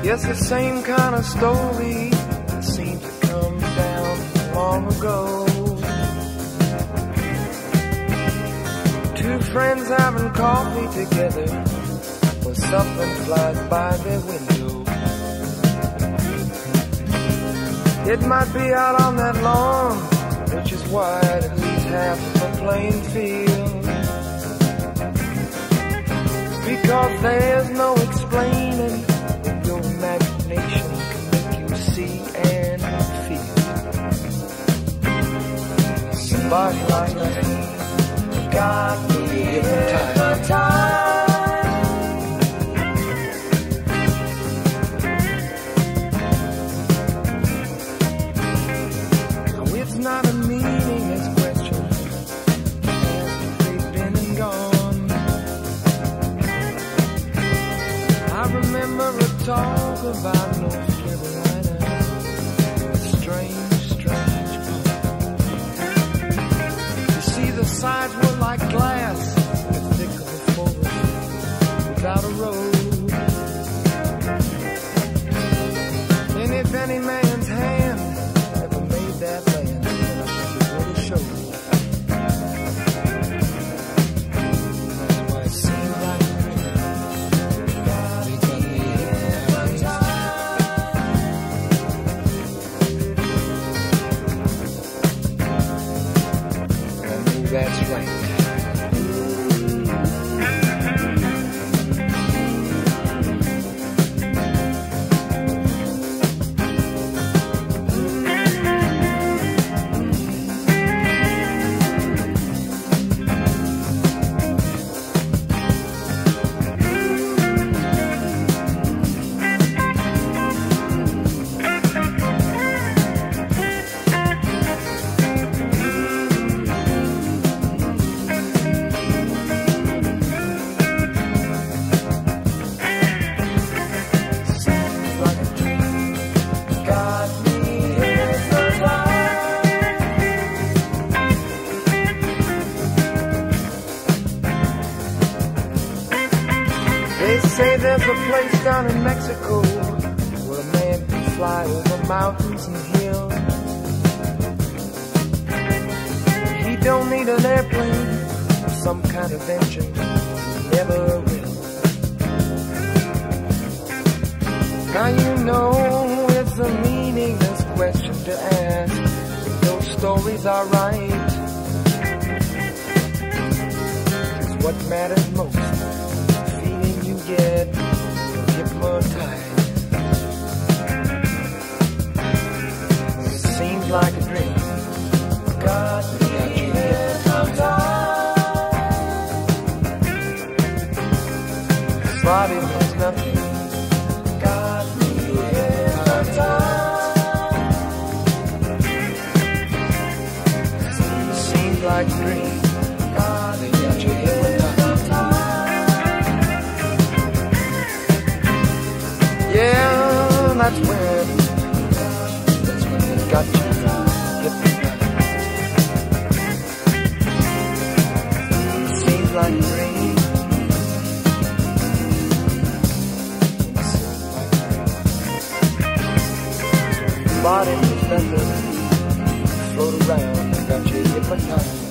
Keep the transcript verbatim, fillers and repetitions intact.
Yes, the same kind of story that seemed to come down long ago. Two friends having coffee together when something flies by their window. It might be out on that lawn, which is wide at least half of a playing field. Because there's no explaining what your imagination can make you see and feel. Somebody like me got me hypnotized. Not a meaningless question as they've been and gone. I remember a talk about North Carolina, a strange, strange part. You see, the sides were like glass, the thick of a forest without a road. And if any man's hand ever made that land, that's right. They say there's a place down in Mexico where a man can fly over mountains and hills. He don't need an airplane or some kind of engine, never will. Now you know it's a meaningless question to ask if those stories are right. 'Cause what matters most, get hypnotized. Seems like a dream. God, we got you hypnotized. Body means nothing. God, we hypnotized. Seems like a dream. God, we got you hypnotized. Yeah, that's when, that's when it got you hypnotized. Seems like a dream. Seems like a dream. Body was nothing, float around, got you hypnotized.